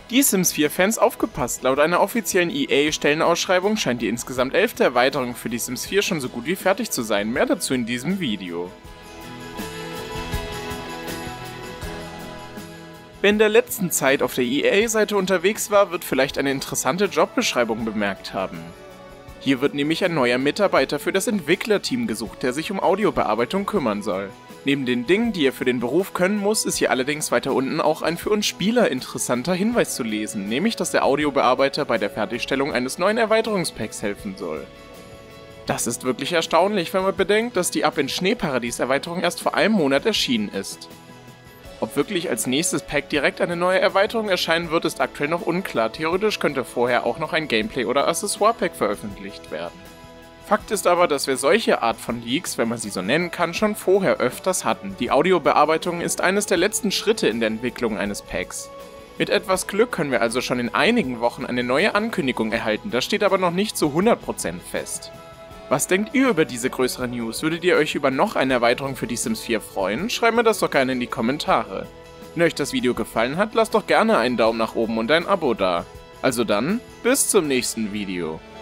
Die Sims 4-Fans aufgepasst, laut einer offiziellen EA-Stellenausschreibung scheint die insgesamt 11. Erweiterung für die Sims 4 schon so gut wie fertig zu sein, mehr dazu in diesem Video. Wer in der letzten Zeit auf der EA-Seite unterwegs war, wird vielleicht eine interessante Jobbeschreibung bemerkt haben. Hier wird nämlich ein neuer Mitarbeiter für das Entwicklerteam gesucht, der sich um Audiobearbeitung kümmern soll. Neben den Dingen, die er für den Beruf können muss, ist hier allerdings weiter unten auch ein für uns Spieler interessanter Hinweis zu lesen, nämlich dass der Audiobearbeiter bei der Fertigstellung eines neuen Erweiterungspacks helfen soll. Das ist wirklich erstaunlich, wenn man bedenkt, dass die Ab ins Schneeparadies-Erweiterung erst vor einem Monat erschienen ist. Ob wirklich als nächstes Pack direkt eine neue Erweiterung erscheinen wird, ist aktuell noch unklar, theoretisch könnte vorher auch noch ein Gameplay- oder Accessoire-Pack veröffentlicht werden. Fakt ist aber, dass wir solche Art von Leaks, wenn man sie so nennen kann, schon vorher öfters hatten. Die Audiobearbeitung ist eines der letzten Schritte in der Entwicklung eines Packs. Mit etwas Glück können wir also schon in einigen Wochen eine neue Ankündigung erhalten, das steht aber noch nicht zu 100% fest. Was denkt ihr über diese größere News? Würdet ihr euch über noch eine Erweiterung für die Sims 4 freuen? Schreibt mir das doch gerne in die Kommentare. Wenn euch das Video gefallen hat, lasst doch gerne einen Daumen nach oben und ein Abo da. Also dann, bis zum nächsten Video.